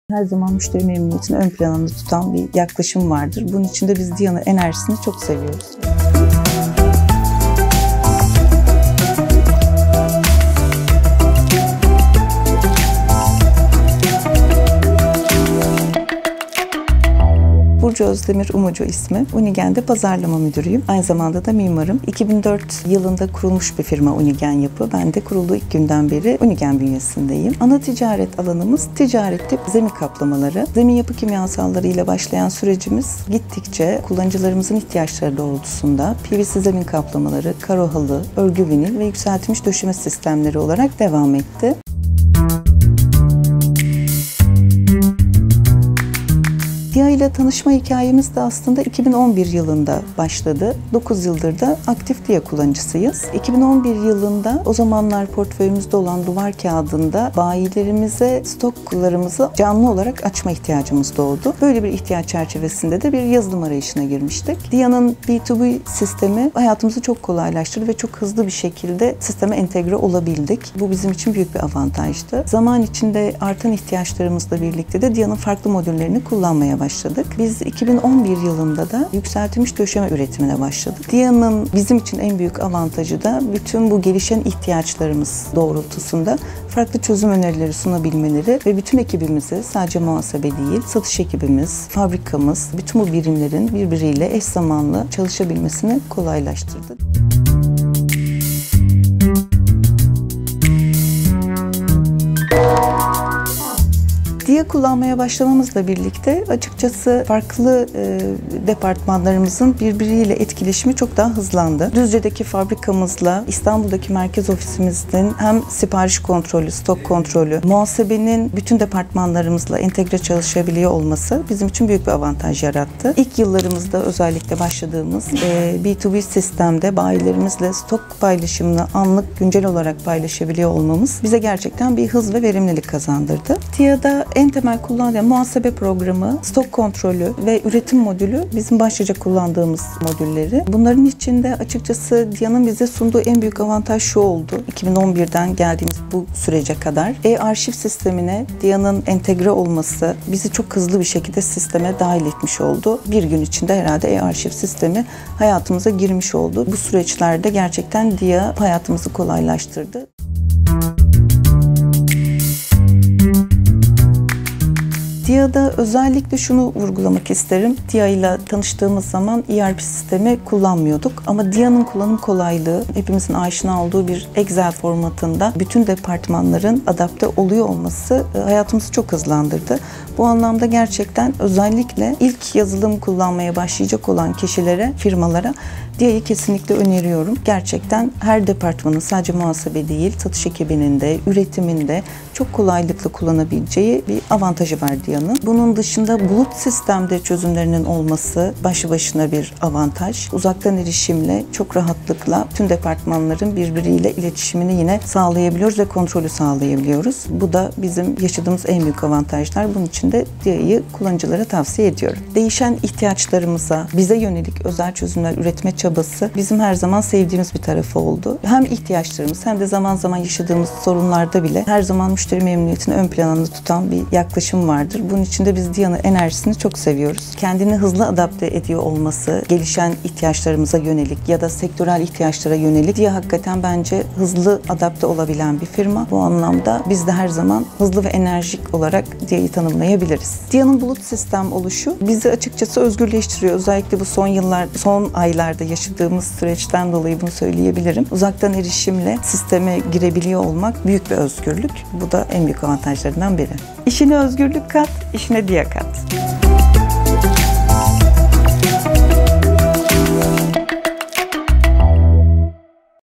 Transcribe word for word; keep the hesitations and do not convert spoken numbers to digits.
Her zaman müşteri memnuniyetini ön planda tutan bir yaklaşım vardır. Bunun için de biz Dia'nın enerjisini çok seviyoruz. Burcu Özdemir Umucu ismi. Unigen'de pazarlama müdürüyüm. Aynı zamanda da mimarım. iki bin dört yılında kurulmuş bir firma Unigen Yapı. Ben de kurulduğu ilk günden beri Unigen bünyesindeyim. Ana ticaret alanımız ticarette zemin kaplamaları. Zemin yapı kimyasalları ile başlayan sürecimiz gittikçe kullanıcılarımızın ihtiyaçları doğrultusunda P V C zemin kaplamaları, karo halı, örgü vinil ve yükseltilmiş döşeme sistemleri olarak devam etti. Dia ile tanışma hikayemiz de aslında iki bin on bir yılında başladı. dokuz yıldır da aktif Dia kullanıcısıyız. iki bin on bir yılında o zamanlar portföyümüzde olan duvar kağıdında bayilerimize stoklarımızı canlı olarak açma ihtiyacımız doğdu. Böyle bir ihtiyaç çerçevesinde de bir yazılım arayışına girmiştik. Dia'nın B iki B sistemi hayatımızı çok kolaylaştırdı ve çok hızlı bir şekilde sisteme entegre olabildik. Bu bizim için büyük bir avantajdı. Zaman içinde artan ihtiyaçlarımızla birlikte de Dia'nın farklı modüllerini kullanmaya başladık. Biz iki bin on bir yılında da yükseltilmiş döşeme üretimine başladık. Dia'nın bizim için en büyük avantajı da bütün bu gelişen ihtiyaçlarımız doğrultusunda farklı çözüm önerileri sunabilmeleri ve bütün ekibimizi sadece muhasebe değil, satış ekibimiz, fabrikamız, bütün bu birimlerin birbiriyle eş zamanlı çalışabilmesini kolaylaştırdı. Dia kullanmaya başlamamızla birlikte açıkçası farklı e, departmanlarımızın birbiriyle etkileşimi çok daha hızlandı. Düzce'deki fabrikamızla İstanbul'daki merkez ofisimizin hem sipariş kontrolü, stok kontrolü, muhasebenin bütün departmanlarımızla entegre çalışabiliyor olması bizim için büyük bir avantaj yarattı. İlk yıllarımızda özellikle başladığımız e, B iki B sistemde bayilerimizle stok paylaşımını anlık güncel olarak paylaşabiliyor olmamız bize gerçekten bir hız ve verimlilik kazandırdı. Dia'da en temel kullanılan muhasebe programı, stok kontrolü ve üretim modülü bizim başlıca kullandığımız modülleri. Bunların içinde açıkçası Dia'nın bize sunduğu en büyük avantaj şu oldu. iki bin on birden geldiğimiz bu sürece kadar e-arşiv sistemine Dia'nın entegre olması bizi çok hızlı bir şekilde sisteme dahil etmiş oldu. Bir gün içinde herhalde e-arşiv sistemi hayatımıza girmiş oldu. Bu süreçlerde gerçekten Dia hayatımızı kolaylaştırdı. Dia'da özellikle şunu vurgulamak isterim. Dia ile tanıştığımız zaman E R P sistemi kullanmıyorduk. Ama Dia'nın kullanım kolaylığı, hepimizin aşina olduğu bir Excel formatında bütün departmanların adapte oluyor olması hayatımızı çok hızlandırdı. Bu anlamda gerçekten özellikle ilk yazılım kullanmaya başlayacak olan kişilere, firmalara Dia'yı kesinlikle öneriyorum. Gerçekten her departmanın sadece muhasebe değil, satış ekibinin de, üretiminde çok kolaylıkla kullanabileceği bir avantajı var Dia'nın. Bunun dışında bulut sistemde çözümlerinin olması başlı başına bir avantaj. Uzaktan erişimle çok rahatlıkla tüm departmanların birbiriyle iletişimini yine sağlayabiliyoruz ve kontrolü sağlayabiliyoruz. Bu da bizim yaşadığımız en büyük avantajlar. Bunun için de Dia'yı kullanıcılara tavsiye ediyorum. Değişen ihtiyaçlarımıza, bize yönelik özel çözümler üretme çabası bizim her zaman sevdiğimiz bir tarafı oldu. Hem ihtiyaçlarımız hem de zaman zaman yaşadığımız sorunlarda bile her zaman müşteri memnuniyetini ön planda tutan bir yaklaşım vardır. Bunun için de biz Dia'nın enerjisini çok seviyoruz. Kendini hızlı adapte ediyor olması, gelişen ihtiyaçlarımıza yönelik ya da sektörel ihtiyaçlara yönelik Dia hakikaten bence hızlı adapte olabilen bir firma. Bu anlamda biz de her zaman hızlı ve enerjik olarak Dia'yı tanımlayabiliriz. Dia'nın bulut sistem oluşu bizi açıkçası özgürleştiriyor. Özellikle bu son yıllar, son aylarda yaşadığımız süreçten dolayı bunu söyleyebilirim. Uzaktan erişimle sisteme girebiliyor olmak büyük bir özgürlük. Bu da en büyük avantajlarından biri. İşine özgürlük kat, işine Dia kat.